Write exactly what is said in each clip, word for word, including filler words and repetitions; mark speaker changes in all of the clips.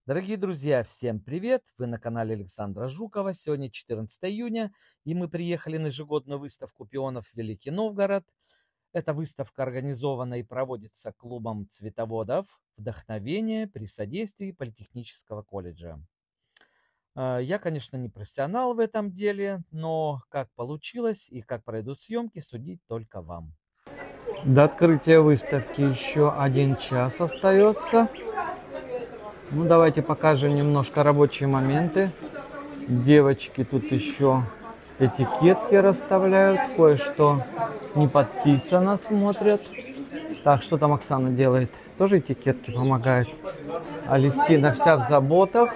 Speaker 1: Дорогие друзья, всем привет! Вы на канале Александра Жукова. Сегодня четырнадцатое июня, и мы приехали на ежегодную выставку пионов в Великий Новгород. Эта выставка организована и проводится клубом цветоводов «Вдохновение» при содействии Политехнического колледжа. Я, конечно, не профессионал в этом деле, но как получилось и как пройдут съемки, судить только вам. До открытия выставки еще один час остается. Ну, давайте покажем немножко рабочие моменты. Девочки тут еще этикетки расставляют, кое-что не подписано смотрят. Так, что там Оксана делает? Тоже этикетки помогает. Алевтина вся в заботах.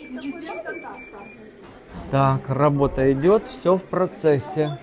Speaker 1: Так, работа идет, все в процессе.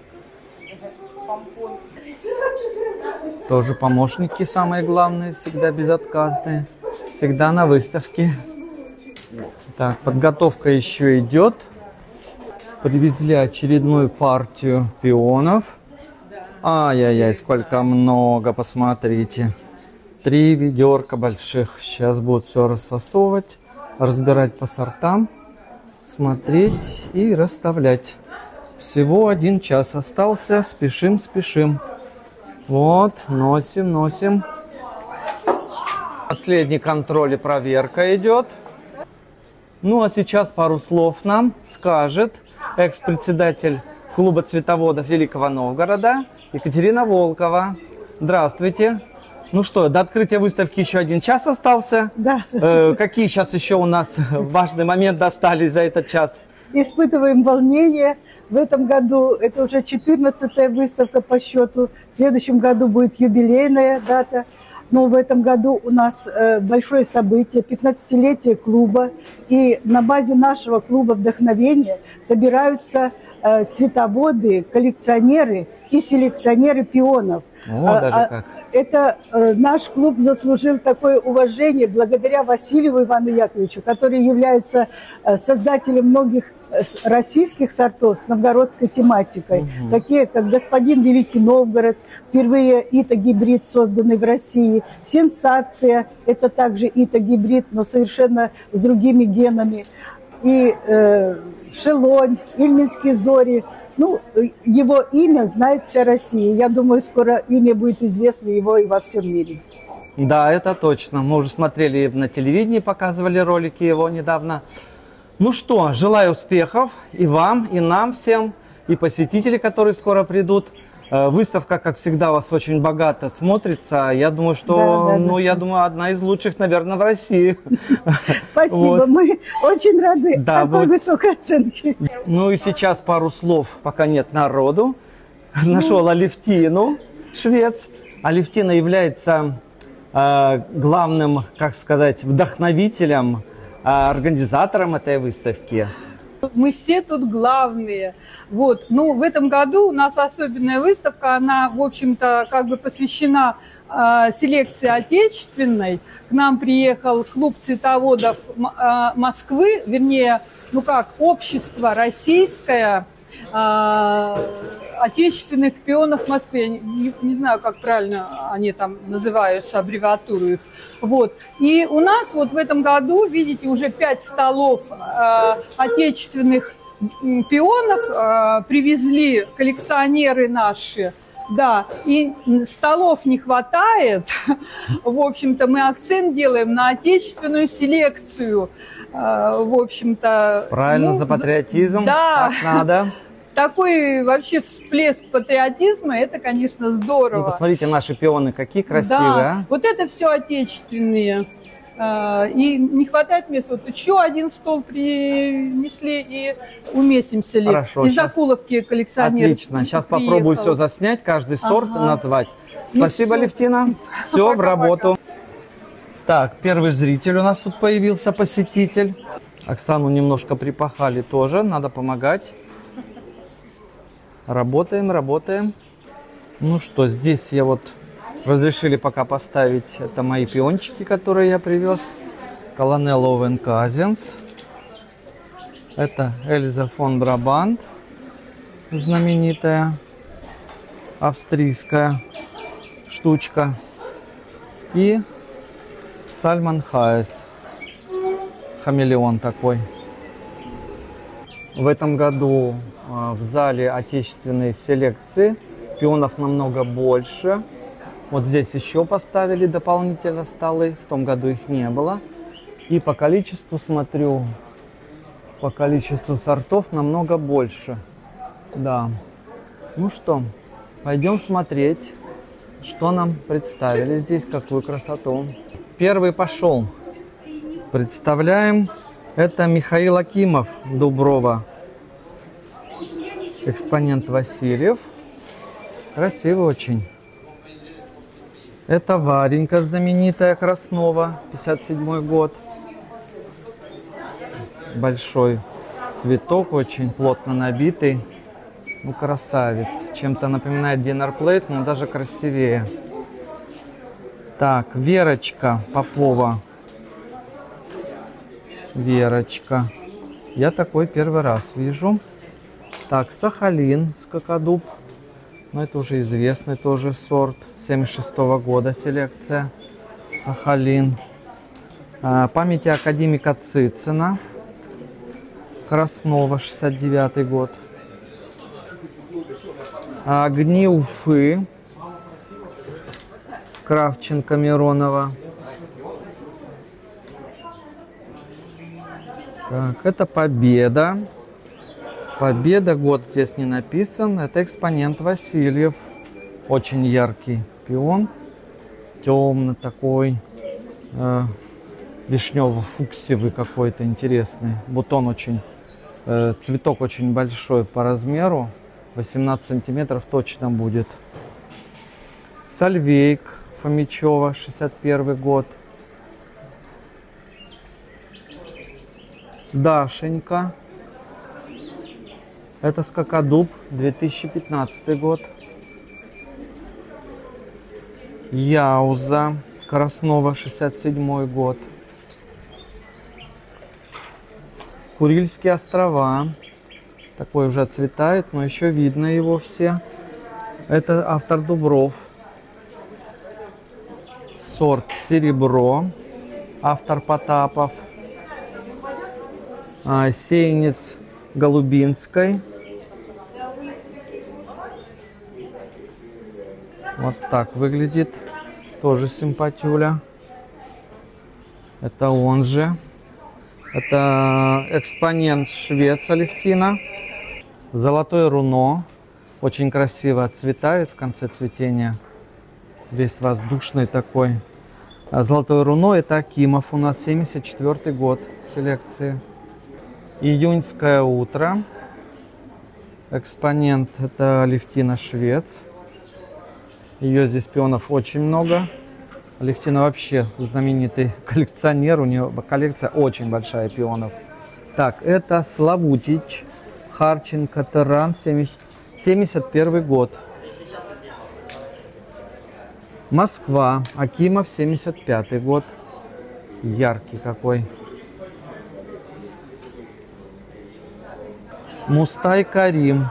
Speaker 1: Тоже помощники самые главные, всегда безотказные. Всегда на выставке. Так, подготовка еще идет. Привезли очередную партию пионов. Ай-яй-яй, сколько много, посмотрите. Три ведерка больших. Сейчас будут все расфасовывать, разбирать по сортам, смотреть и расставлять. Всего один час остался. Спешим, спешим. Вот, носим, носим. Последний контроль и проверка идет. Ну, а сейчас пару слов нам скажет экс-председатель клуба цветоводов Великого Новгорода Екатерина Волкова. Здравствуйте. Ну что, до открытия выставки еще один час остался.
Speaker 2: Да.
Speaker 1: Э, какие сейчас еще у нас важный момент достались за этот час?
Speaker 2: Испытываем волнение. В этом году это уже четырнадцатая выставка по счету. В следующем году будет юбилейная дата. Но в этом году у нас э, большое событие, пятнадцатилетие клуба. И на базе нашего клуба «Вдохновение» собираются э, цветоводы, коллекционеры и селекционеры пионов.
Speaker 1: О, а, даже как.
Speaker 2: Это э, наш клуб заслужил такое уважение благодаря Васильеву Ивану Яковлевичу, который является э, создателем многих э, российских сортов с новгородской тематикой. Угу. Такие, как «Господин Великий Новгород», впервые ито-гибрид, созданный в России, «Сенсация», это также ито-гибрид, но совершенно с другими генами, и э, «Шелонь», «Ильминские зори». Ну, его имя знает вся Россия. Я думаю, скоро имя будет известно его и во всем мире.
Speaker 1: Да, это точно. Мы уже смотрели на телевидении, показывали ролики его недавно. Ну что, желаю успехов и вам, и нам всем, и посетители, которые скоро придут. Выставка, как всегда, у вас очень богато смотрится. Я думаю, что, да, да, ну, да. я думаю, одна из лучших, наверное, в России.
Speaker 2: Спасибо, вот. Мы очень рады
Speaker 1: да,
Speaker 2: такой
Speaker 1: вот.
Speaker 2: высокой оценке.
Speaker 1: Ну и сейчас пару слов, пока нет народу. Нашел Алевтину, швец. Алевтина является э, главным, как сказать, вдохновителем, э, организатором этой выставки.
Speaker 3: Мы все тут главные. Вот. Ну, в этом году у нас особенная выставка, она, в общем-то, как бы посвящена э, селекции отечественной. К нам приехал клуб цветоводов э, Москвы, вернее, ну как, общество российское, э, отечественных пионов в Москве. Я не, не знаю, как правильно они там называются, аббревиатуру их. Вот. И у нас вот в этом году, видите, уже пять столов э, отечественных пионов э, привезли коллекционеры наши. Да, и столов не хватает. В общем-то, мы акцент делаем на отечественную селекцию. Э, в общем-то.
Speaker 1: Правильно,
Speaker 3: ну,
Speaker 1: за патриотизм.
Speaker 3: Да.
Speaker 1: Так надо.
Speaker 3: Такой вообще всплеск патриотизма, это, конечно, здорово.
Speaker 1: Ну, посмотрите, наши пионы какие красивые,
Speaker 3: да.
Speaker 1: а?
Speaker 3: Вот это все отечественные. И не хватает места. Вот еще один стол принесли, и уместимся ли.
Speaker 1: Хорошо,
Speaker 3: из
Speaker 1: сейчас...
Speaker 3: Закуловки коллекционер.
Speaker 1: Отлично, сейчас приехал. Попробую все заснять, каждый сорт ага. назвать. Спасибо, ну, Алевтина. Все, пока, в работу. Пока. Так, первый зритель у нас тут появился, посетитель. Оксану немножко припахали тоже, надо помогать. Работаем, работаем. Ну что, здесь я вот разрешили пока поставить. Это мои пиончики, которые я привез. Колонел Овен Казенс. Это Эльза фон Брабант, знаменитая австрийская штучка. И Сальман Хайес.
Speaker 4: хамелеон такой. В этом году э, в зале отечественной селекции пионов намного больше. Вот здесь еще поставили дополнительно столы. В том году их не было. И по количеству, смотрю, по количеству сортов намного больше. Да. Ну что, пойдем смотреть, что нам представили здесь, какую красоту. Первый пошел. Представляем, это Михаил Акимов, Дуброва. Экспонент Васильев. Красивый очень. Это Варенька знаменитая, Краснова, пятьдесят седьмой год. Большой цветок, очень плотно набитый. Ну, красавец. Чем-то напоминает динерплейт, но даже красивее. Так, Верочка Попова. Верочка. Я такой первый раз вижу. Так, Сахалин, скакодуб. Но это уже известный тоже сорт. семьдесят шестого года селекция. Сахалин. А, памяти академика Цицина. Краснова, шестьдесят девятый год. Огни Уфы. Кравченко, Миронова. Так, это Победа. Победа, год здесь не написан. Это экспонент Васильев. Очень яркий пион. Темный такой. Э, вишнево-фуксиевый какой-то интересный. Бутон очень, э, цветок очень большой по размеру. восемнадцать сантиметров точно будет. Сальвейк Фомичева, шестьдесят первый год. Дашенька. Это скакодуб, две тысячи пятнадцатый год. Яуза Краснова, шестьдесят седьмой год. Курильские острова. Такой уже отцветает, но еще видно его все. Это автор Дубров. Сорт Серебро. Автор Потапов. А, сеянец Голубинской. Вот так выглядит. Тоже симпатюля. Это он же. Это экспонент швец Алевтина. Золотое руно. Очень красиво отцветает в конце цветения. Весь воздушный такой. А золотое руно это Акимов. У нас семьдесят четвёртый год селекции. Июньское утро. Экспонент это Алевтина швец. Ее здесь пионов очень много. Алевтина вообще знаменитый коллекционер. У нее коллекция очень большая пионов. Так, это Славутич. Харченко Таран, семьдесят первый год. Москва. Акимов, семьдесят пятый год. Яркий какой. Мустай Карим.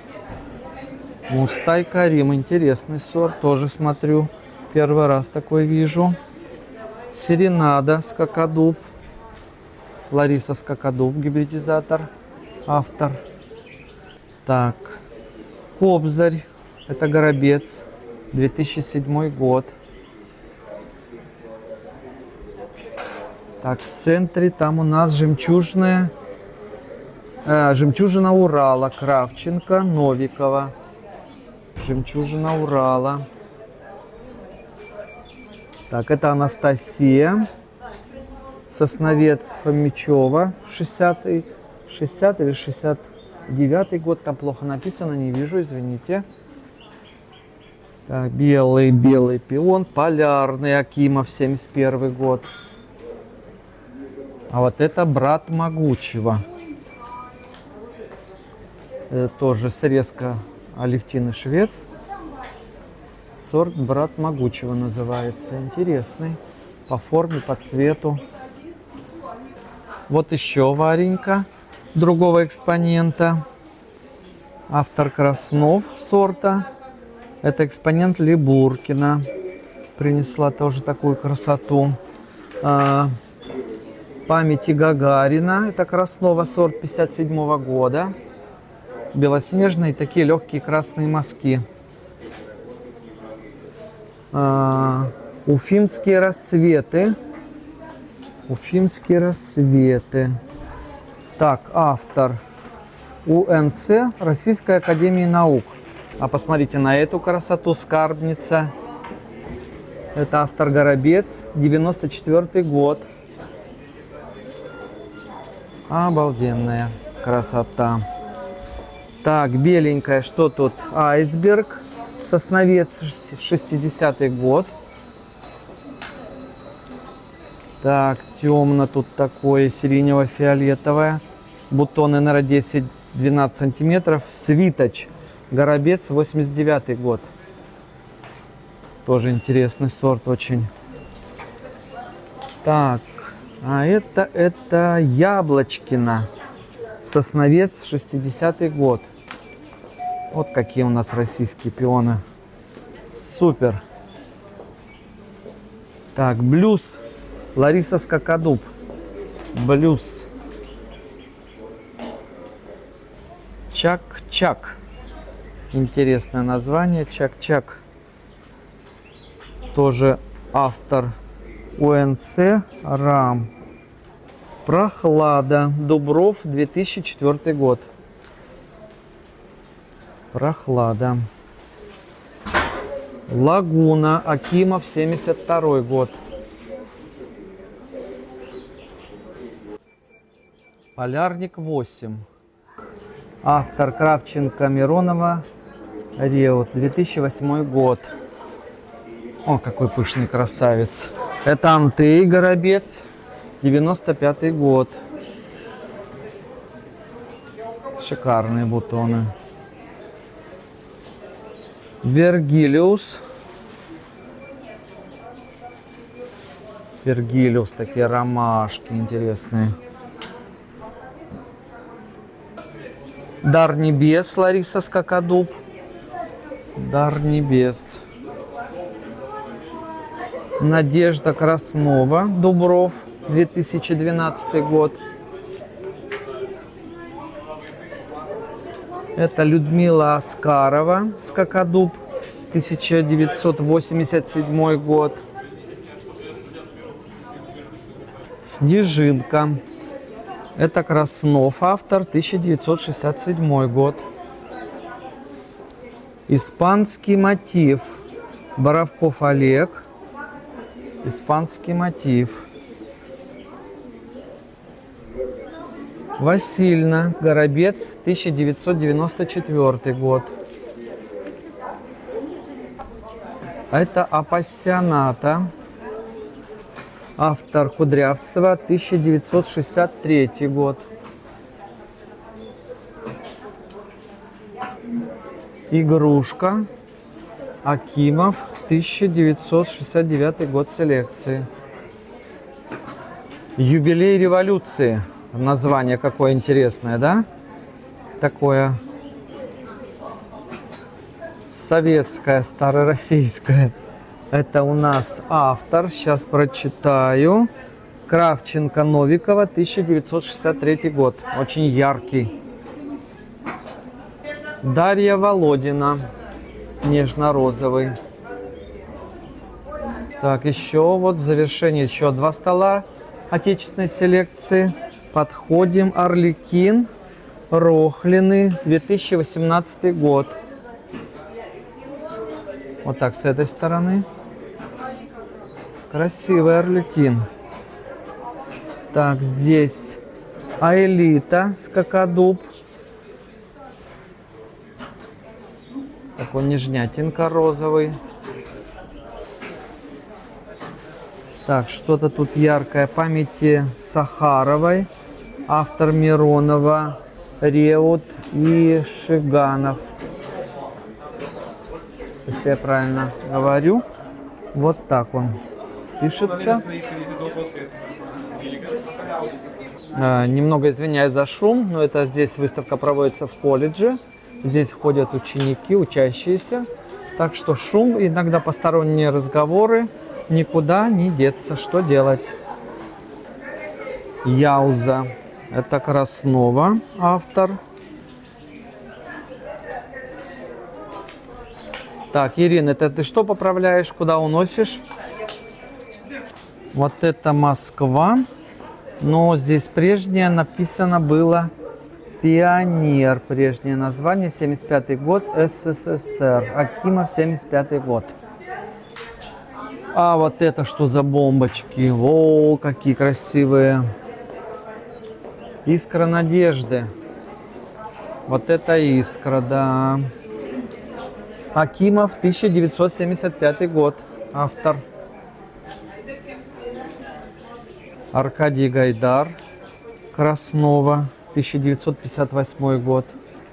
Speaker 4: Мустай Карим. Интересный сорт. Тоже смотрю. Первый раз такой вижу. Серенада Скакодуб. Лариса Скакодуб. Гибридизатор. Автор. Так. Кобзарь. Это Горобец. две тысячи седьмой год. Так, в центре там у нас жемчужная. Э, жемчужина Урала. Кравченко, Новикова. Жемчужина Урала. Так, это Анастасия. Сосновец Фомичева. шестидесятый, шестидесятый или шестьдесят девятый год. Там плохо написано, не вижу, извините. Так, белый, белый пион. Полярный Акимов, семьдесят первый год. А вот это брат Могучего. Это тоже срезка Алевтины швец. Сорт брат Могучего называется. Интересный. По форме, по цвету. Вот еще Варенька. Другого экспонента. Автор Краснов сорта. Это экспонент Либуркина. Принесла тоже такую красоту. А, памяти Гагарина. Это Краснова, сорт пятьдесят седьмого года. Белоснежные такие легкие красные мазки. А, Уфимские рассветы. Уфимские рассветы. Так, автор УНЦ, Российская академия наук. А посмотрите на эту красоту, скарбница. Это автор Горобец, девяносто четвёртый год. Обалденная красота. Так, беленькая, что тут? Айсберг, Сосновец, шестидесятый год. Так, темно тут такое, сиренево-фиолетовое. Бутоны, наверное, десять-двенадцать сантиметров. Свиточ, Горобец, восемьдесят девятый год. Тоже интересный сорт очень. Так, а это, это Яблочкино, Сосновец, шестидесятый год. Вот какие у нас российские пионы. Супер. Так, Блюз, Лариса Скакодуб. Блюз. Чак-Чак. Интересное название. Чак-Чак. Тоже автор УНЦ РАМ. Прохлада. Дубров, две тысячи четвёртый год. Прохлада. Лагуна. Акимов, семьдесят второй год. Полярник восемь. Автор Кравченко, Миронова, Реут, две тысячи восьмой год. О, какой пышный красавец. Это Антей, Горобец, девяносто пятый год. Шикарные бутоны. Вергилиус. Вергилиус, такие ромашки интересные. Дар небес, Лариса Скакодуб. Дар небес. Надежда Краснова, Дубров, две тысячи двенадцатый год. Это Людмила Аскарова, Скакодуб, тысяча девятьсот восемьдесят седьмой год. Снежинка. Это Краснов, автор, тысяча девятьсот шестьдесят седьмой год. Испанский мотив. Боровков Олег. Испанский мотив. Васильна, Горобец, тысяча девятьсот девяносто четвёртый год. Это Апассионата. Автор Кудрявцева, тысяча девятьсот шестьдесят третий год. Игрушка. Акимов, тысяча девятьсот шестьдесят девятый год селекции. Юбилей революции. Название какое интересное, да? Такое советское, старороссийское. Это у нас автор, сейчас прочитаю. Кравченко, Новикова, тысяча девятьсот шестьдесят третий год. Очень яркий. Дарья Володина, нежно-розовый. Так, еще вот в завершении еще два стола отечественной селекции. Подходим. Орликин, Рохлины, две тысячи восемнадцатый год. Вот так с этой стороны. Красивый Орликин. Так, здесь Аэлита, Скакодуб. Такой нежнятинка розовый. Так, что-то тут яркое. Памяти Сахаровой. Автор Миронова, Реут и Шиганов. Если я правильно говорю. Вот так он пишется. А, немного извиняюсь за шум, но это здесь выставка проводится в колледже. Здесь ходят ученики, учащиеся. Так что шум, иногда посторонние разговоры. Никуда не деться. Что делать? Яуза. Это Краснова, автор. Так, Ирина, это ты что поправляешь? Куда уносишь? Вот это Москва. Но здесь прежнее написано было Пионер. Прежнее название. семьдесят пятый год. СССР. Акимов, семьдесят пятый год. А вот это что за бомбочки? О, какие красивые. Искра надежды. Вот это искра, да. Акимов, тысяча девятьсот семьдесят пятый год. Автор. Аркадий Гайдар. Краснова, тысяча девятьсот пятьдесят восьмой год.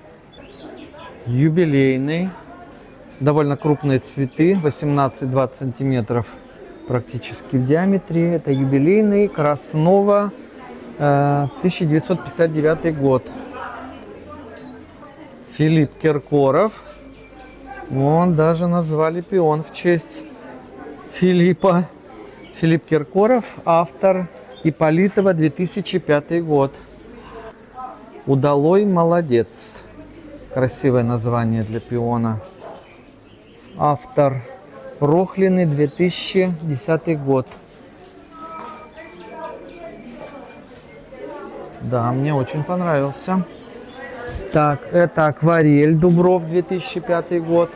Speaker 4: Юбилейный. Довольно крупные цветы, восемнадцать-двадцать сантиметров практически в диаметре. Это юбилейный. Краснова, тысяча девятьсот пятьдесят девятый год. Филипп Киркоров. Вон даже назвали пион в честь Филиппа. Филипп Киркоров, автор. Ипполитова, две тысячи пятый год. Удалой молодец. Красивое название для пиона. Автор. Рохлины, две тысячи десятый год. Да, мне очень понравился. Так, это акварель Дубров, две тысячи пятый год.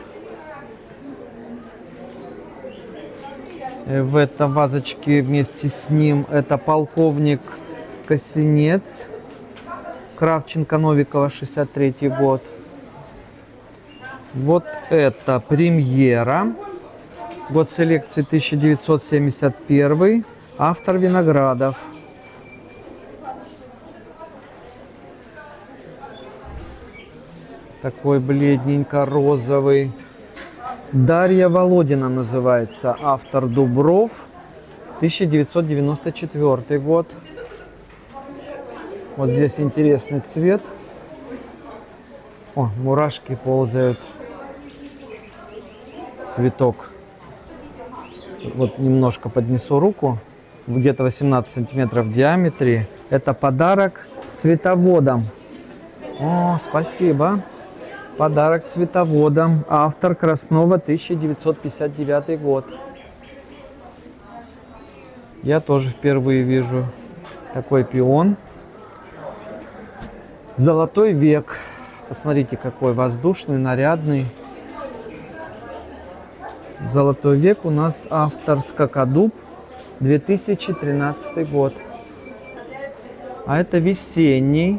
Speaker 4: В этом вазочке вместе с ним это полковник Косинец. Кравченко Новикова, шестьдесят третий год. Вот это премьера. Год селекции тысяча девятьсот семьдесят первый. Автор Виноградов. Такой бледненько-розовый. Дарья Володина называется. Автор Дубров. тысяча девятьсот девяносто четвёртый год. Вот здесь интересный цвет. О, мурашки ползают. Цветок. Вот немножко поднесу руку. Где-то восемнадцать сантиметров в диаметре. Это подарок цветоводам. О, спасибо. Подарок цветоводам. Автор Краснова, тысяча девятьсот пятьдесят девятый год. Я тоже впервые вижу такой пион. Золотой век. Посмотрите, какой воздушный, нарядный. Золотой век у нас автор Скакодуб, две тысячи тринадцатый год. А это весенний.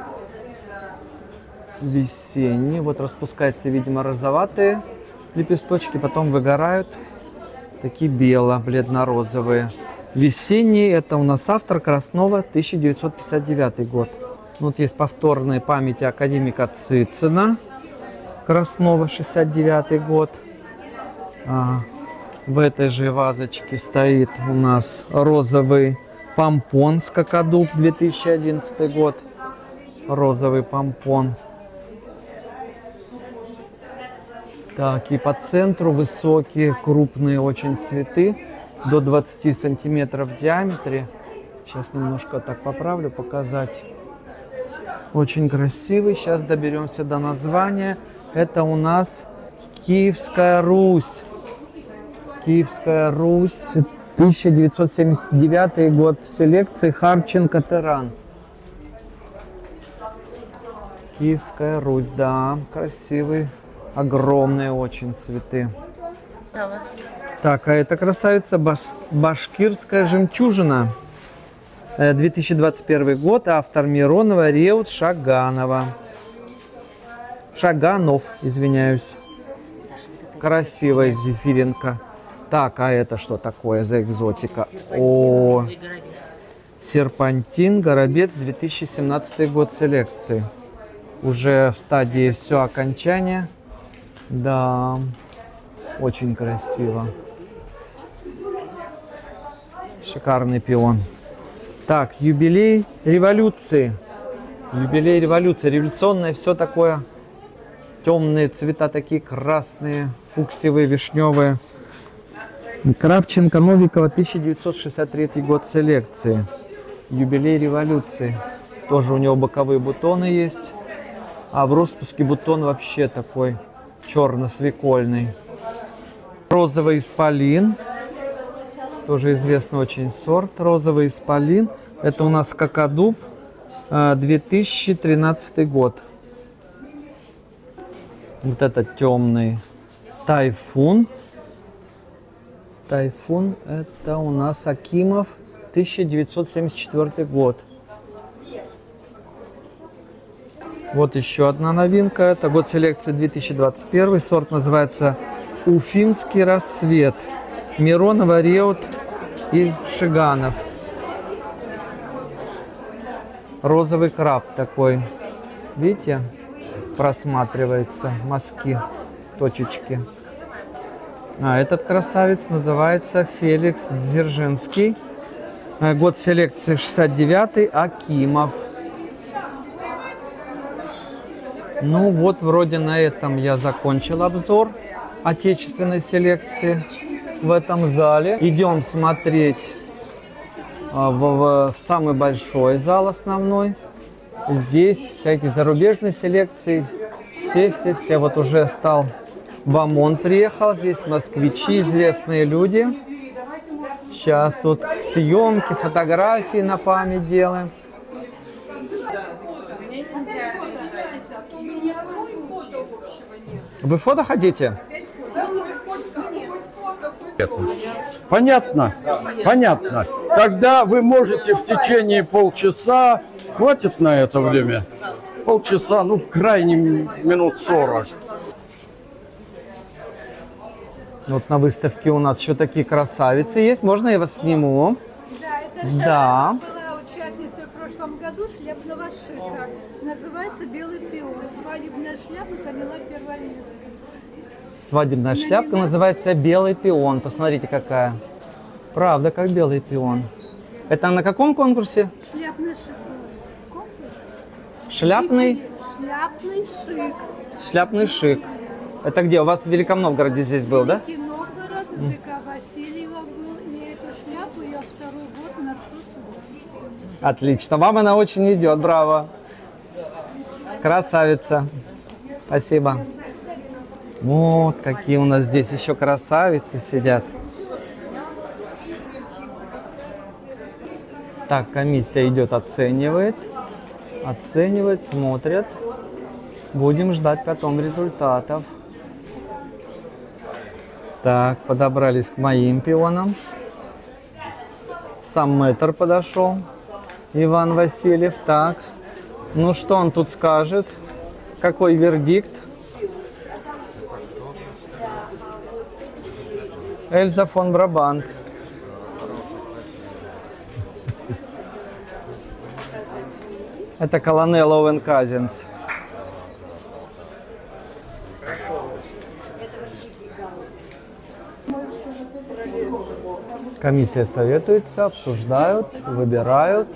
Speaker 4: Весенний. Вот распускаются, видимо, розоватые лепесточки, потом выгорают. Такие бело, бледно-розовые. Весенний, это у нас автор Краснова, тысяча девятьсот пятьдесят девятый год. Вот есть повторные памяти академика Цицина. Краснова, шестьдесят девятый год. А, в этой же вазочке стоит у нас розовый помпон Скакодуб, две тысячи одиннадцатый год. Розовый помпон. Так, и по центру высокие, крупные очень цветы, до двадцати сантиметров в диаметре. Сейчас немножко так поправлю, показать. Очень красивый. Сейчас доберемся до названия. Это у нас Киевская Русь. Киевская Русь, тысяча девятьсот семьдесят девятый год селекции, Харченко Теран. Киевская Русь, да, красивый, огромные очень цветы. Так, а это красавица баш... Башкирская жемчужина. две тысячи двадцать первый год, автор Миронова, Реут, Шаганова. Шаганов, извиняюсь. Красивая зефиренка. Так, а это что такое за экзотика? О, серпантин, горобец, две тысячи семнадцатый год селекции. Уже в стадии все окончания. Да, очень красиво. Шикарный пион. Так, юбилей революции. Юбилей революции. Революционное все такое. Темные цвета такие, красные, фуксиевые, вишневые. Кравченко Новикова, тысяча девятьсот шестьдесят третий год селекции. Юбилей революции. Тоже у него боковые бутоны есть. А в распуске бутон вообще такой черно-свекольный. Розовый исполин. Тоже известный очень сорт. Розовый исполин. Это у нас кокодуб. две тысячи тринадцатый год. Вот это темный тайфун. Тайфун это у нас Акимов, тысяча девятьсот семьдесят четвёртый год. Вот еще одна новинка. Это год селекции две тысячи двадцать первый. Сорт называется Уфимский рассвет. Миронова, Реут и Шиганов. Розовый краб такой. Видите? Просматривается. Мазки, точечки. А этот красавец называется Феликс Дзержинский. Год селекции шестьдесят девятый. Акимов. Ну вот, вроде на этом я закончил обзор отечественной селекции в этом зале. Идем смотреть в, в самый большой зал основной. Здесь всякие зарубежные селекции. Все-все-все. Вот уже стал Бамон приехал. Здесь москвичи, известные люди. Сейчас тут съемки, фотографии на память делаем. Вы фото хотите?
Speaker 5: Понятно? Понятно. Тогда вы можете в течение полчаса, хватит на это время? Полчаса, ну в крайнем минут сорок.
Speaker 4: Вот на выставке у нас еще такие красавицы есть. Можно я вас сниму?
Speaker 6: Да, это
Speaker 4: да.
Speaker 6: была участница в прошлом году шляпного шика. Называется «Белый пион». Свадебная шляпа заняла первое место.
Speaker 4: Свадебная шляпка называется «Белый пион». Посмотрите, какая. Правда, как белый пион. Это на каком конкурсе?
Speaker 6: Шляпный шик. Конкурс?
Speaker 4: Шляпный?
Speaker 6: Шляпный шик.
Speaker 4: Шляпный шик. Это где? У вас в Великом Новгороде здесь был, да?
Speaker 6: Великий Новгород, Века Васильева был. И эту шляпу я второй год ношу сюда.
Speaker 4: Отлично. Вам она очень идет. Браво. Красавица. Спасибо. Вот какие у нас здесь еще красавицы сидят. Так, комиссия идет, оценивает. Оценивает, смотрит. Будем ждать потом результатов. Так, подобрались к моим пионам. Сам мэтр подошел. Иван Васильев. Так, ну что он тут скажет? Какой вердикт? Эльза фон Брабант. Это колонел Оуэн Казинс. Комиссия советуется, обсуждают, выбирают.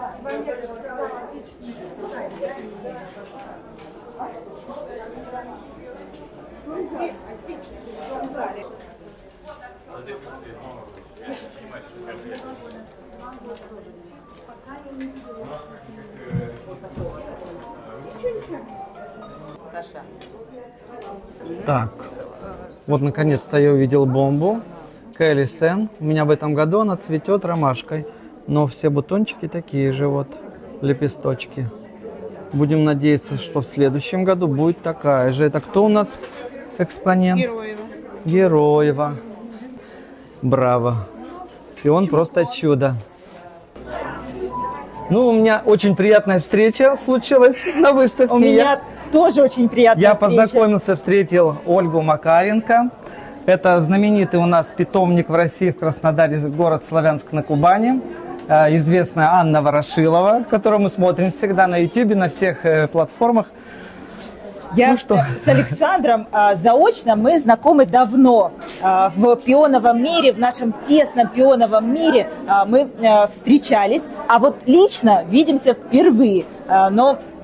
Speaker 4: Так, вот наконец-то я увидел бомбу. Келли Сен. У меня в этом году она цветет ромашкой, но все бутончики такие же вот, лепесточки. Будем надеяться, что в следующем году будет такая же. Это кто у нас экспонент?
Speaker 7: Героева.
Speaker 4: Героева. Браво. И он просто чудо. Ну, у меня очень приятная встреча случилась на выставке.
Speaker 7: У меня тоже очень приятная
Speaker 4: Я
Speaker 7: встреча.
Speaker 4: познакомился, встретил Ольгу Макаренко. Это знаменитый у нас питомник в России, в Краснодаре, город Славянск на Кубани. Известная Анна Ворошилова, которую мы смотрим всегда на ютубе, на всех платформах.
Speaker 7: Я
Speaker 4: ну что?
Speaker 7: С Александром а, заочно мы знакомы давно. А, в пионовом мире, в нашем тесном пионовом мире а, мы а, встречались. А вот лично видимся впервые. А, но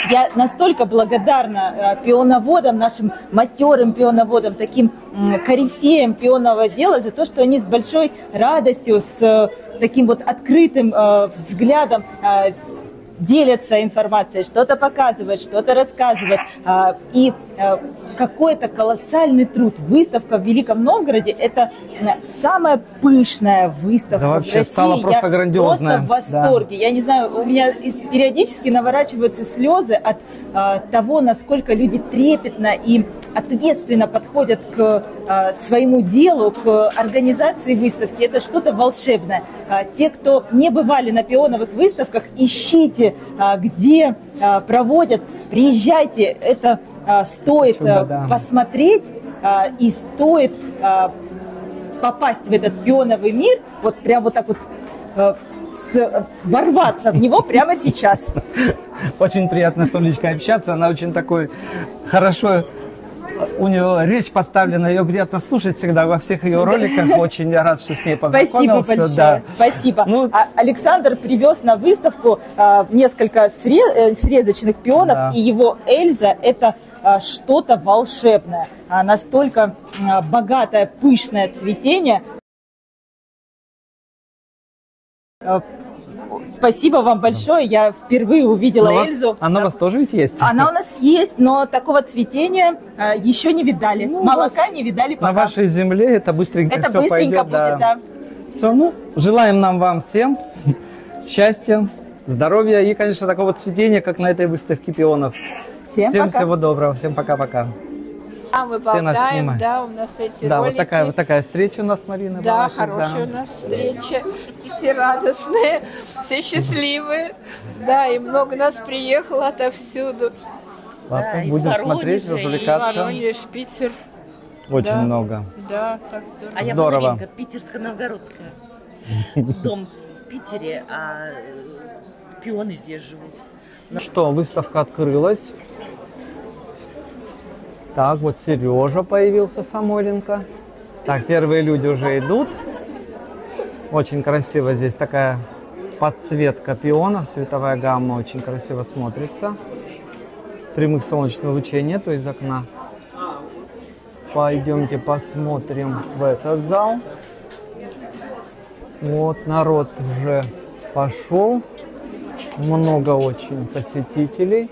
Speaker 7: я настолько благодарна пионоводам, нашим матерым пионоводам, таким корифеям пионового дела за то, что они с большой радостью, с таким вот открытым взглядом делятся информацией, что-то показывают, что-то рассказывают. И какой-то колоссальный труд. Выставка в Великом Новгороде – это самая пышная выставка
Speaker 4: да,
Speaker 7: в
Speaker 4: вообще
Speaker 7: России.
Speaker 4: стала просто
Speaker 7: Я
Speaker 4: грандиозная.
Speaker 7: просто в восторге. Да. Я не знаю, у меня периодически наворачиваются слезы от а, того, насколько люди трепетно и ответственно подходят к а, своему делу, к организации выставки. Это что-то волшебное. А, те, кто не бывали на пионовых выставках, ищите, а, где а, проводят, приезжайте. Это а, стоит Чудо, да. посмотреть а, и стоит а, попасть в этот пионовый мир, вот прям вот так вот а, с, ворваться в него прямо сейчас.
Speaker 4: Очень приятно с Олечкой общаться, она очень такой хорошо, у нее речь поставлена, ее приятно слушать всегда во всех ее роликах, очень рад, что с ней познакомился.
Speaker 7: Спасибо большое,
Speaker 4: да.
Speaker 7: спасибо.
Speaker 4: Ну,
Speaker 7: а, Александр привез на выставку а, несколько срез, срезочных пионов, да. И его Эльза – это а, что-то волшебное, а, настолько а, богатое, пышное цветение. Спасибо вам большое. Я впервые увидела
Speaker 4: вас,
Speaker 7: Эльзу.
Speaker 4: Она у вас тоже ведь есть?
Speaker 7: Она у нас есть, но такого цветения а, еще не видали. Ну, молока не видали пока.
Speaker 4: На вашей земле это быстренько
Speaker 7: это
Speaker 4: все
Speaker 7: быстренько
Speaker 4: пойдет.
Speaker 7: будет,
Speaker 4: да.
Speaker 7: да.
Speaker 4: Все, ну, желаем нам вам всем счастья, здоровья и, конечно, такого цветения, как на этой выставке пионов.
Speaker 7: Всем,
Speaker 4: всем
Speaker 7: пока.
Speaker 4: Всего доброго. Всем пока-пока.
Speaker 8: А мы болтаем, да, у нас эти
Speaker 4: да,
Speaker 8: ролики.
Speaker 4: Вот такая, вот такая встреча у нас, Марина.
Speaker 8: Да,
Speaker 4: была
Speaker 8: хорошая
Speaker 4: да.
Speaker 8: у нас встреча. Все радостные, все счастливые. Да, и много нас приехало отовсюду.
Speaker 4: Ладно,
Speaker 7: да,
Speaker 4: будем смотреть, развлекаться.
Speaker 8: И Воронеж, Питер.
Speaker 4: Очень
Speaker 8: да.
Speaker 4: много.
Speaker 8: Да, так здорово.
Speaker 9: А я
Speaker 4: здорово.
Speaker 9: половинка, питерско-новгородская. Дом в Питере, а пионы здесь живут.
Speaker 4: Ну что, выставка открылась. Так, вот Сережа появился, Самойленко. Так, первые люди уже идут. Очень красиво здесь такая подсветка пионов, световая гамма очень красиво смотрится. Прямых солнечных лучей нету из окна. Пойдемте посмотрим в этот зал. Вот народ уже пошел. Много очень посетителей.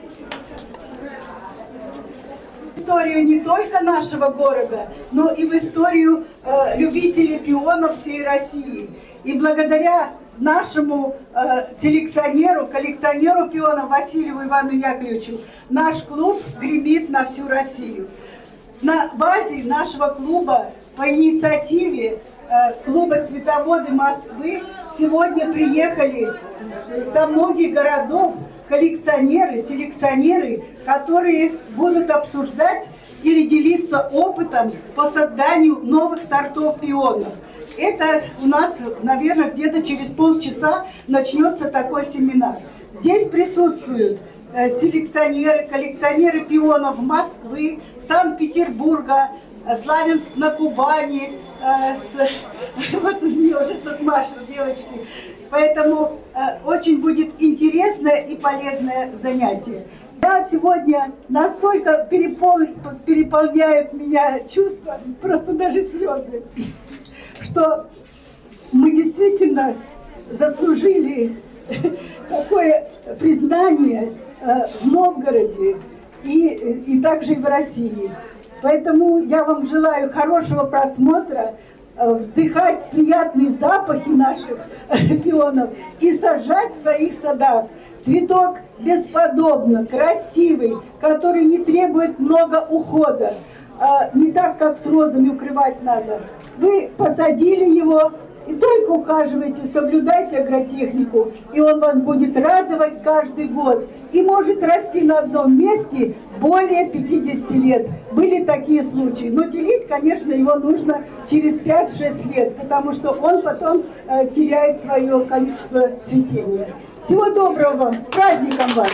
Speaker 2: Историю не только нашего города, но и в историю э, любителей пионов всей России. И благодаря нашему э, селекционеру, коллекционеру пионов Васильеву Ивану Яковлевичу наш клуб гремит на всю Россию. На базе нашего клуба по инициативе э, клуба «Цветоводы Москвы» сегодня приехали со многих городов коллекционеры, селекционеры, которые будут обсуждать или делиться опытом по созданию новых сортов пионов. Это у нас, наверное, где-то через полчаса начнется такой семинар. Здесь присутствуют э, селекционеры, коллекционеры пионов Москвы, Санкт-Петербурга, э, Славянск на Кубани. Э, с, вот мне уже тут машут девочки. Поэтому э, очень будет интересное и полезное занятие. Я сегодня настолько перепол... переполняет меня чувства, просто даже слезы, что мы действительно заслужили такое признание э, в Новгороде и, и также и в России. Поэтому я вам желаю хорошего просмотра, вдыхать приятные запахи наших пионов и сажать в своих садах. Цветок бесподобно красивый, который не требует много ухода. Не так, как с розами укрывать надо. Вы посадили его и только ухаживайте, соблюдайте агротехнику, и он вас будет радовать каждый год. И может расти на одном месте более пятидесяти лет. Были такие случаи. Но делить, конечно, его нужно через пять-шесть лет, потому что он потом э, теряет свое количество цветения. Всего доброго вам, с праздником вас!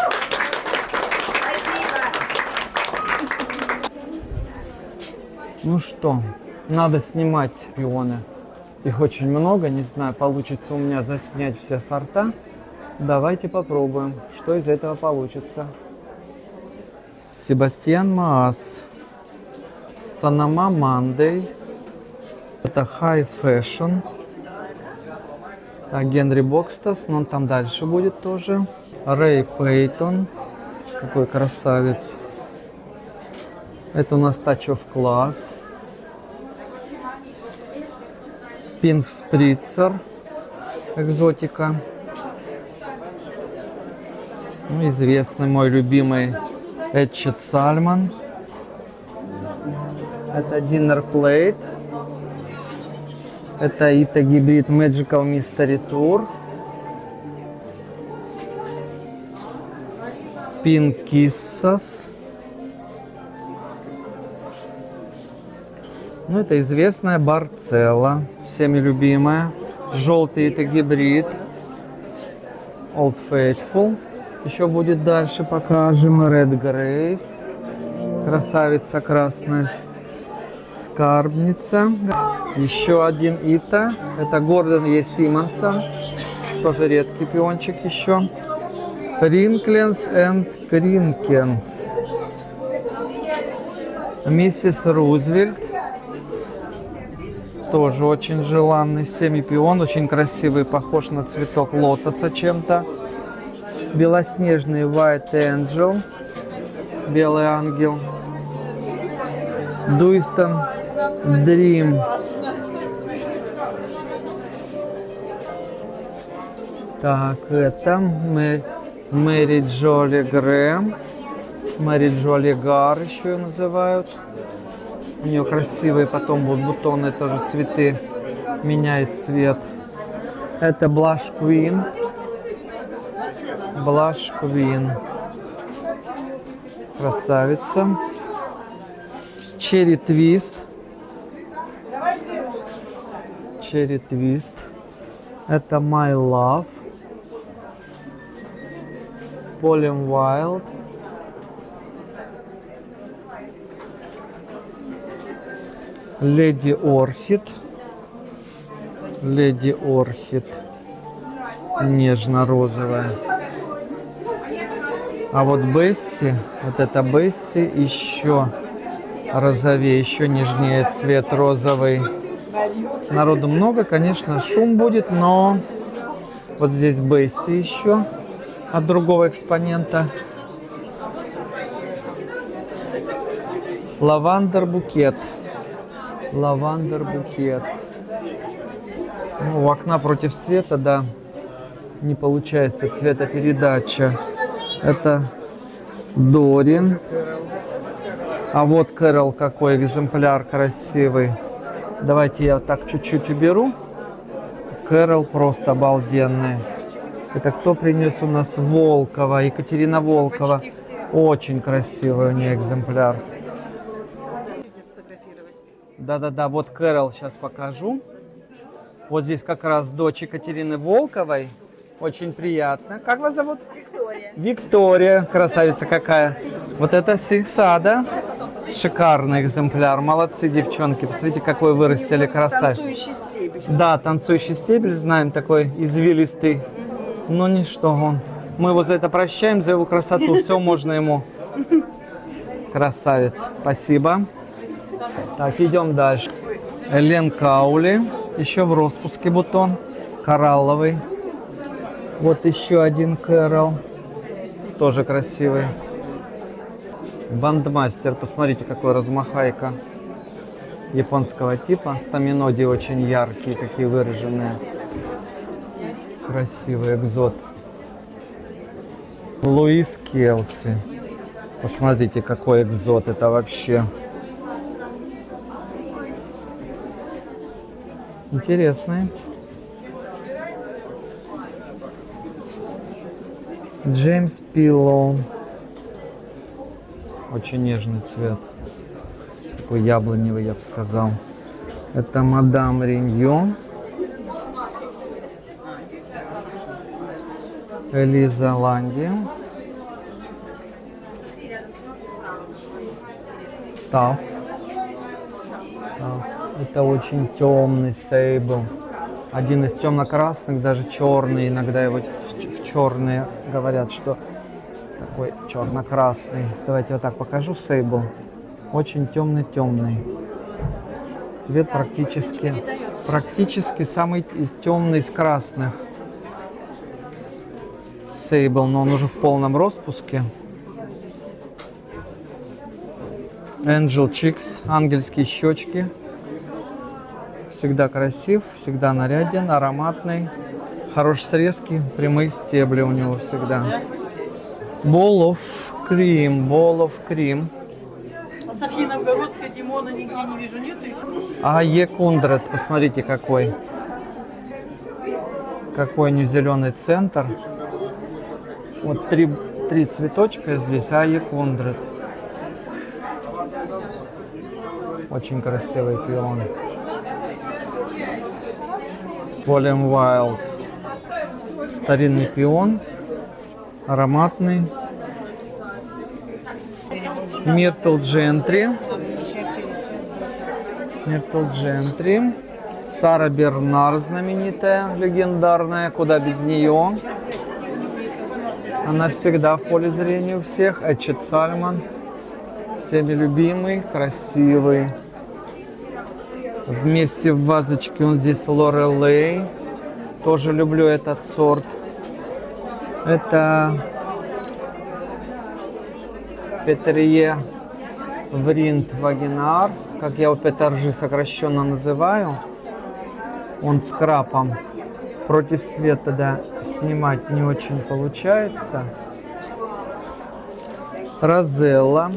Speaker 4: Ну что, надо снимать пионы. Их очень много, не знаю, получится у меня заснять все сорта. Давайте попробуем, что из этого получится. Себастьян Маас. Санама Мандей. Это High Fashion. Так, Генри Бокстас, но он там дальше будет тоже. Рэй Пейтон. Какой красавец. Это у нас Touch of Class. Pink Spritzer. Экзотика. Ну, известный мой любимый Эдчет Сальмон. Это Dinner Plate. Это Ita Hybrid Magical Mystery Tour. Pink Kisses. Ну, это известная Барцелла, всеми любимая. Желтый Ita Hybrid. Old Faithful. Еще будет дальше покажем. Red Grace. Красавица красная. Скарбница. Еще один Ита. Это Гордон Е. Симонсон. Тоже редкий пиончик еще. Ринкленс энд Кринкенс. Миссис Рузвельт. Тоже очень желанный семипион. Очень красивый. Похож на цветок лотоса чем-то. Белоснежный White Angel. Белый ангел. Дуистон Dream. Так, это Мэ... Мэри Джоли Грэм. Мэри Джоли Гар еще ее называют. У нее красивые потом будут бутоны, тоже цветы. Меняет цвет. Это Blush Queen. Blush Queen. Красавица. Cherry Twist. Cherry Twist. Это My Love. Pollen Wild. Леди Орхид. Леди Орхид. Нежно-розовая. А вот Бесси, вот эта Бесси еще розовее, еще нежнее цвет розовый. Народу много, конечно, шум будет, но вот здесь Бесси еще от другого экспонента. Лавандер букет. Лавандер букет. Ну, у окна против света, да, не получается цветопередача. Это Дорин. А вот Кэрол, какой экземпляр красивый. Давайте я вот так чуть-чуть уберу. Кэрол просто обалденный. Это кто принес у нас? Волкова, Екатерина Волкова. Очень красивый у нее экземпляр. Да-да-да, вот Кэрол сейчас покажу. Вот здесь как раз дочь Екатерины Волковой. Очень приятно. Как вас зовут? Виктория. Виктория, красавица какая. Вот это Сиксада. Шикарный экземпляр. Молодцы, девчонки. Посмотрите, какой вырастили красавец. Танцующий стебель. Да, танцующий стебель, знаем, такой извилистый. Но ничто он. Мы его за это прощаем, за его красоту. Все можно ему. Красавец. Спасибо. Так, идем дальше. Элен Каули. Еще в распуске бутон. Коралловый. Вот еще один Кэрол. Тоже красивый. Бандмастер. Посмотрите, какой размахайка. Японского типа. Стаминоди очень яркие, такие выраженные. Красивый экзот. Луис Келси. Посмотрите, какой экзот. Это вообще интересный. Джеймс Пиллоу. Очень нежный цвет. Такой яблоневый, я бы сказал. Это Мадам Риньо. Элиза Ланди. Таф. Это очень темный сейбл. Один из темно-красных, даже черный. Иногда его в, в черные говорят, что Такой черно-красный. Давайте вот так покажу. Сейбл. Очень темный-темный. Цвет практически, практически самый темный из красных. Сейбл, но он уже в полном распуске. Angel Cheeks, ангельские щечки. Всегда красив, всегда наряден, ароматный. Хорошие срезки, прямые стебли у него всегда. Ball of Cream, Ball of Cream.
Speaker 9: А Софьи Новгородской, Димона нигде не вижу, нету их?
Speaker 4: А Екундред, посмотрите какой. Какой у нее зеленый центр. Вот три, три цветочка здесь, а Екундред. Очень красивый пион. Volume Wild. Старинный пион. Ароматный. Myrtle Gentry. Myrtle Gentry. Сара Бернар знаменитая, легендарная. Куда без нее. Она всегда в поле зрения у всех. Эчет Сальмон. Всеми любимый, красивый. Вместе в вазочке он здесь Лорелей. Тоже люблю этот сорт. Это Петрие Вринт Вагинар, как я его Петержи сокращенно называю. Он с крапом. Против света, да, снимать не очень получается. Розелла.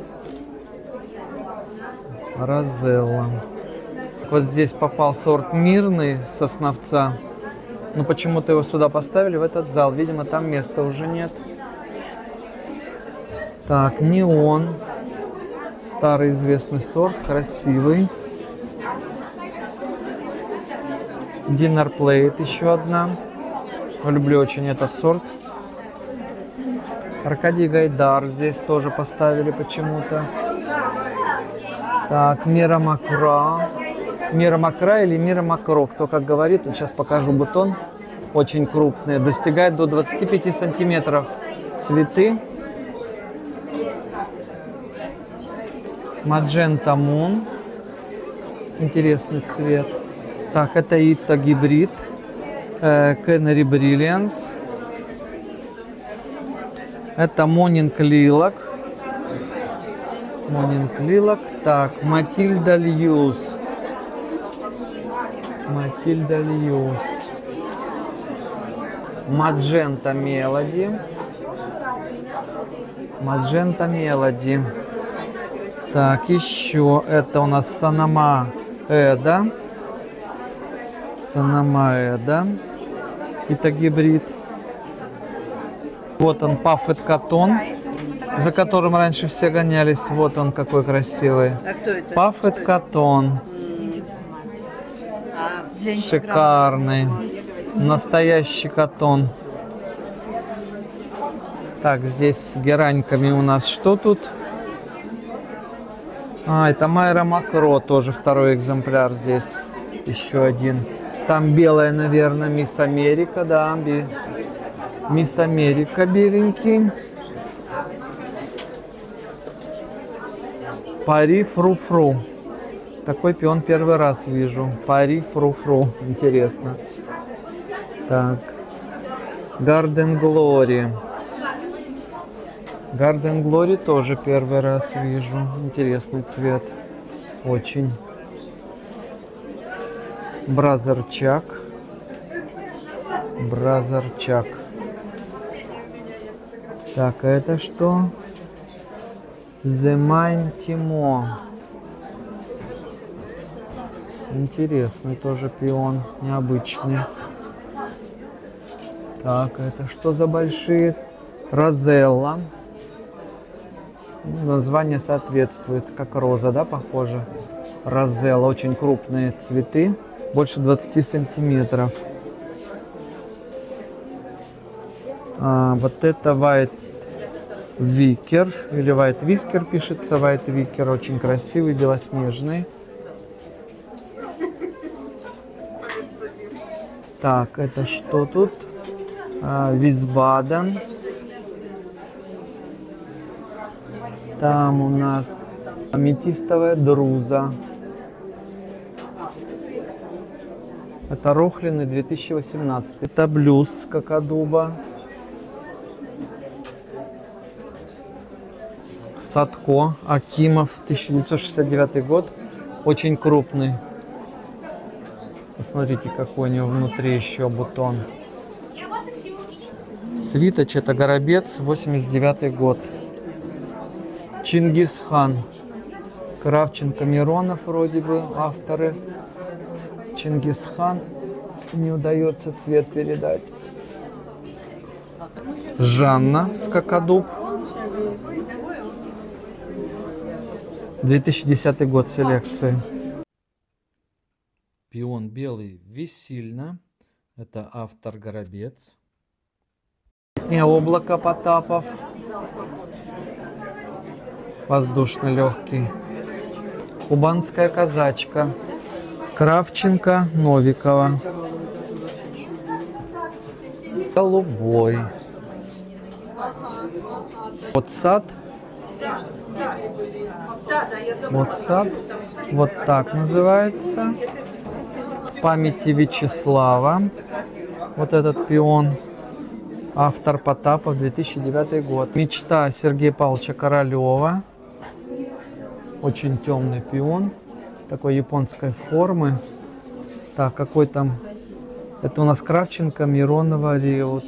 Speaker 4: Розелла. Вот здесь попал сорт мирный сосновца. Но почему-то его сюда поставили, в этот зал. Видимо, там места уже нет. Так, неон. Старый известный сорт, красивый. Dinner Plate еще одна. Люблю очень этот сорт. Аркадий Гайдар здесь тоже поставили почему-то. Так, Мира Макра. Мира Макра или Мира Макро, кто как говорит. Вот сейчас покажу бутон. Очень крупный. Достигает до двадцати пяти сантиметров. Цветы. Magenta Moon. Интересный цвет. Так, это Ита гибрид. Canary Brilliance. Это Morning Lilac. Morning Lilac. Так, Матильда Льюс. Матильда Льюс. Magenta Melody. Magenta Melody. Так, еще это у нас Санама Эда. Санама Эда. Это гибрид. Вот он, Puffed Cotton, за которым раньше все гонялись. Вот он какой красивый.
Speaker 9: А кто это?
Speaker 4: Puffed Cotton. Шикарный. Настоящий катон. Так, здесь с гераньками у нас что тут? А, это Майра Макро, тоже второй экземпляр здесь. Еще один. Там белая, наверное, Мисс Америка, да. Би... Мисс Америка беленький. Пари Фру-Фру. Такой пион первый раз вижу. Пари Фру-Фру. Интересно. Так. Garden Glory. Garden Glory тоже первый раз вижу. Интересный цвет. Очень. Бразер Чак. Бразер Чак. Так, а это что? The Mine Timo. Интересный тоже пион. Необычный. Так, это что за большие? Розелла. Название соответствует, как роза, да, похоже. Розелла, очень крупные цветы, больше двадцати сантиметров. А, вот это White Vicker, или White Whisker пишется, White Vicker, очень красивый, белоснежный. Так, это что тут? А, Висбаден. Там у нас аметистовая друза. Это Рохлины две тысячи восемнадцатый. Это блюз какадуба. Садко Акимов, тысяча девятьсот шестьдесят девятый год. Очень крупный. Посмотрите, какой у него внутри еще бутон. Свиточ, это Горобец, восемьдесят девятый год. Чингисхан. Кравченко, Миронов вроде бы авторы. Чингисхан. Не удается цвет передать. Жанна Скакадуб. две тысячи десятый год селекции.
Speaker 1: Пион белый Весильна. Это автор Горобец.
Speaker 4: Не облако Потапов. Воздушно легкий. Кубанская казачка. Кравченко, Новикова. Голубой. Вот сад. Вот сад. Вот так называется. В памяти Вячеслава. Вот этот пион. Автор Потапов, две тысячи девятый год. Мечта Сергея Павловича Королева. Очень темный пион. Такой японской формы. Так, какой там? Это у нас Кравченко, Миронова, Риот.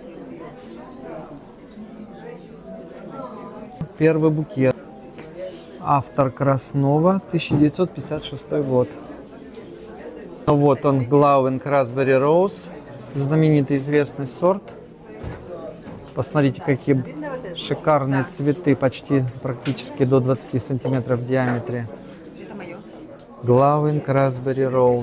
Speaker 4: Первый букет. Автор Краснова, тысяча девятьсот пятьдесят шестой год. Вот он, Глауэн Красбери Роуз. Знаменитый известный сорт. Посмотрите, какие шикарные цветы, почти практически до двадцати сантиметров в диаметре. Глауэн Красбери Роуз.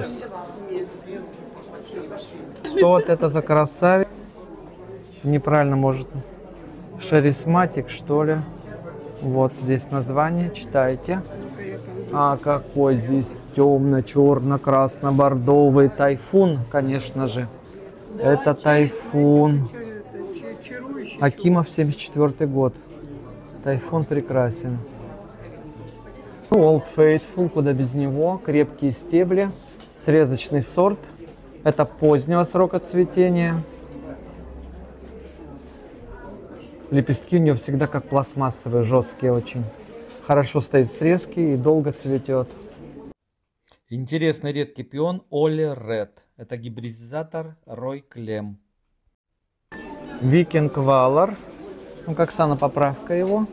Speaker 4: Что вот это за красавец? Неправильно, может, шарисматик, что ли? Вот здесь название, читайте. А какой здесь темно-черно-красно-бордовый тайфун, конечно же. Это тайфун. Акимов, семьдесят четвёртый год. Тайфун прекрасен. Old Faithful, куда без него. Крепкие стебли. Срезочный сорт. Это позднего срока цветения. Лепестки у него всегда как пластмассовые, жесткие очень. Хорошо стоит в срезке и долго цветет.
Speaker 1: Интересный редкий пион Оли Ред. Это гибридизатор Рой Клем.
Speaker 4: Викинг Валар. Ну, как санопоправка его.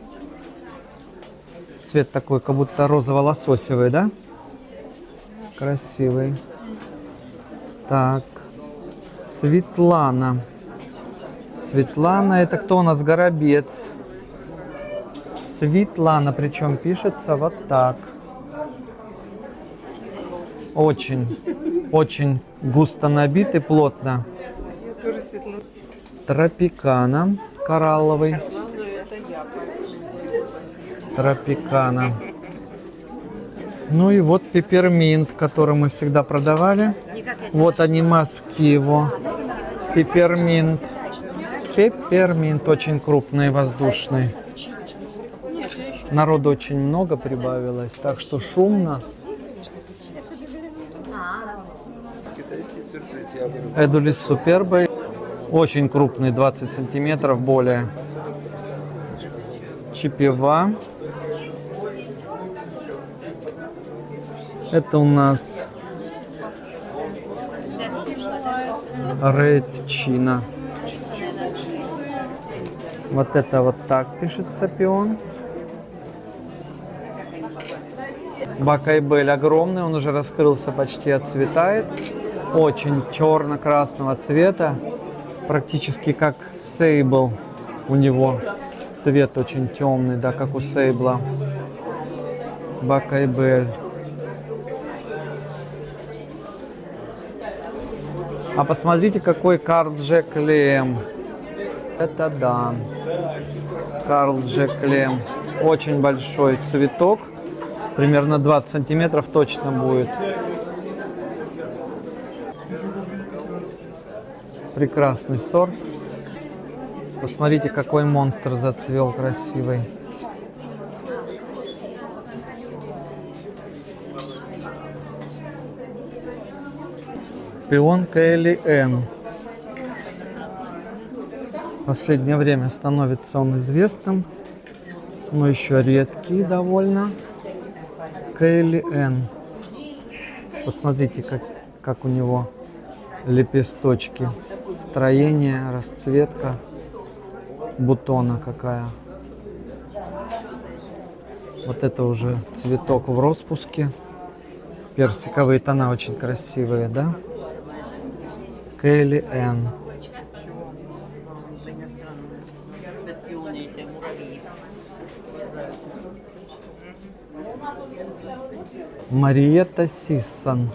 Speaker 4: Цвет такой, как будто розово-лососевый, да? Красивый. Так. Светлана. Светлана, это кто у нас? Горобец. Светлана, причем пишется вот так. Очень, очень густо набит и плотно. Тропикана, коралловый. Тропикана. Ну и вот пепперминт, который мы всегда продавали. Вот они мазки его. Пепперминт. Пепперминт очень крупный, воздушный. Народу очень много прибавилось, так что шумно. Эдулис супербой. Очень крупный, двадцать сантиметров более. Чипева. Это у нас Редчина. Вот это вот так пишется пион. Бакайбель огромный, он уже раскрылся, почти отцветает. Очень черно-красного цвета, практически как сейбл у него. Цвет очень темный, да, как у сейбла. Бакайбель. А посмотрите, какой Карл Джек Лем. Это да. Карл Джек Лем. Очень большой цветок. Примерно двадцать сантиметров точно будет. Прекрасный сорт. Посмотрите, какой монстр зацвел красивый. Пион Кейли Энн. В последнее время становится он известным, но еще редкий довольно. Кейли Энн. Посмотрите, как, как у него лепесточки. Строение, расцветка бутона какая. Вот это уже цветок в распуске. Персиковые тона очень красивые, да? Кейли Энн. Мариетта Сиссон.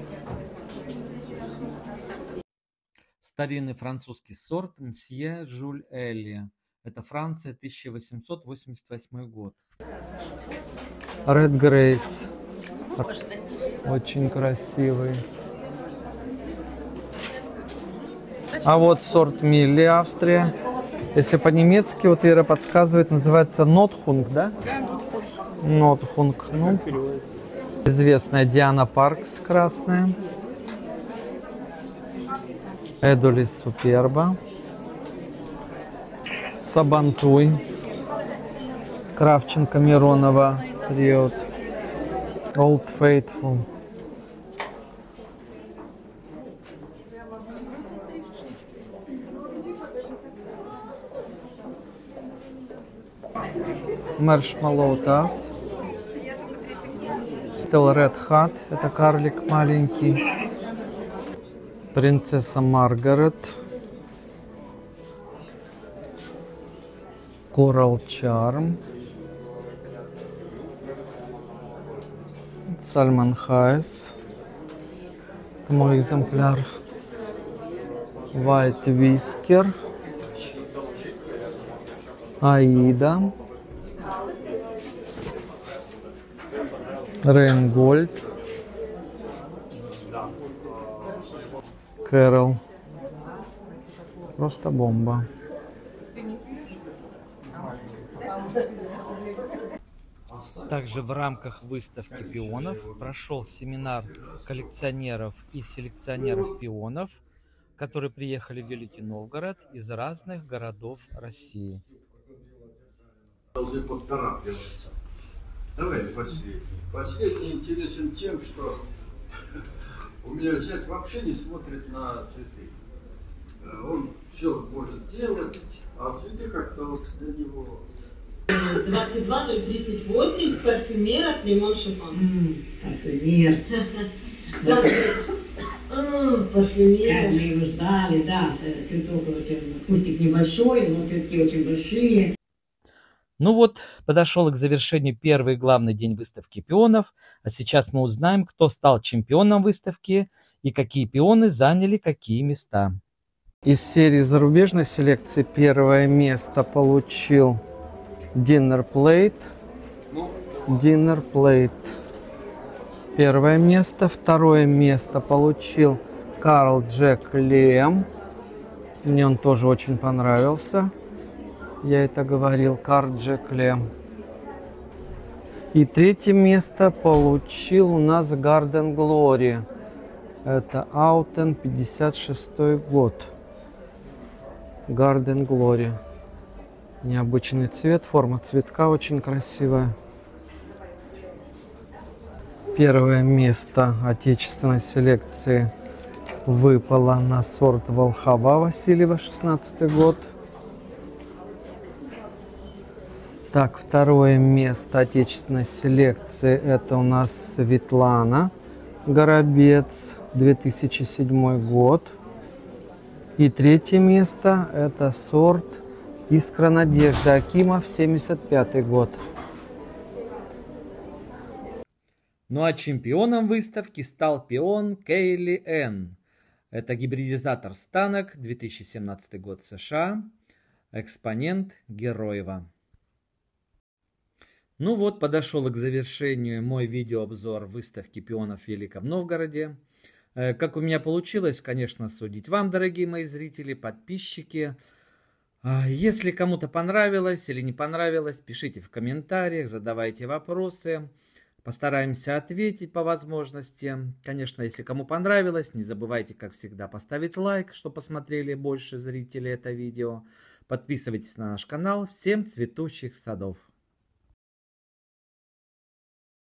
Speaker 1: Старинный французский сорт Мсье Жюль Элли. Это Франция, тысяча восемьсот восемьдесят восьмой год.
Speaker 4: Red Grace. Очень красивый. А вот сорт Милли, Австрия. Если по-немецки, вот Ира подсказывает, называется Нотхунг, да? Нотхунг. Ну, известная Диана Паркс красная. Эдулис Суперба. Сабантуй. Кравченко Миронова. Период. Old Faithful. Маршмаллоу Тафт. Ред Хат, это карлик маленький. Принцесса Маргарет. Коралл Чарм. Сальмон Хайс. Это мой экземпляр. White Whisker. Аида. Рейнгольд. Кэрол. Просто бомба.
Speaker 1: Также в рамках выставки пионов прошел семинар коллекционеров и селекционеров пионов, которые приехали в Великий Новгород из разных городов России.
Speaker 5: Должны поторапливаться. Давай последний. Последний интересен тем, что у меня зять вообще не смотрит на цветы. Он все может делать, а цветы как-то вот для него...
Speaker 9: двадцать два ноль тридцать восемь, парфюмер от Лимон Шифон.
Speaker 10: Парфюмер.
Speaker 9: Парфюмер.
Speaker 10: Мы его ждали, да, цветок очень, кустик небольшой, но цветки очень большие.
Speaker 1: Ну вот, подошел к завершению первый главный день выставки пионов, а сейчас мы узнаем, кто стал чемпионом выставки и какие пионы заняли какие места.
Speaker 4: Из серии зарубежной селекции первое место получил Dinner Plate. Dinner Plate. Первое место. Второе место получил Карл Джек Лем. Мне он тоже очень понравился. Я это говорил. Карл Джек Лем. И третье место получил у нас Garden Glory. Это Аутен пятьдесят шестой год. Garden Glory. Необычный цвет, форма цветка очень красивая. Первое место отечественной селекции выпало на сорт Волхова Васильева, шестнадцатый год. Так, второе место отечественной селекции это у нас Светлана Горобец, две тысячи седьмой год. И третье место это сорт Искра Надежды Акимов, семьдесят пятый год.
Speaker 1: Ну а чемпионом выставки стал пион Кейли Энн. Это гибридизатор станок, две тысячи семнадцатый год, США. Экспонент Героева. Ну вот, подошел к завершению мой видеообзор выставки пионов в Великом Новгороде. Как у меня получилось, конечно, судить вам, дорогие мои зрители, подписчики. Если кому-то понравилось или не понравилось, пишите в комментариях, задавайте вопросы. Постараемся ответить по возможности. Конечно, если кому понравилось, не забывайте, как всегда, поставить лайк, чтобы посмотрели больше зрителей это видео. Подписывайтесь на наш канал. Всем цветущих садов!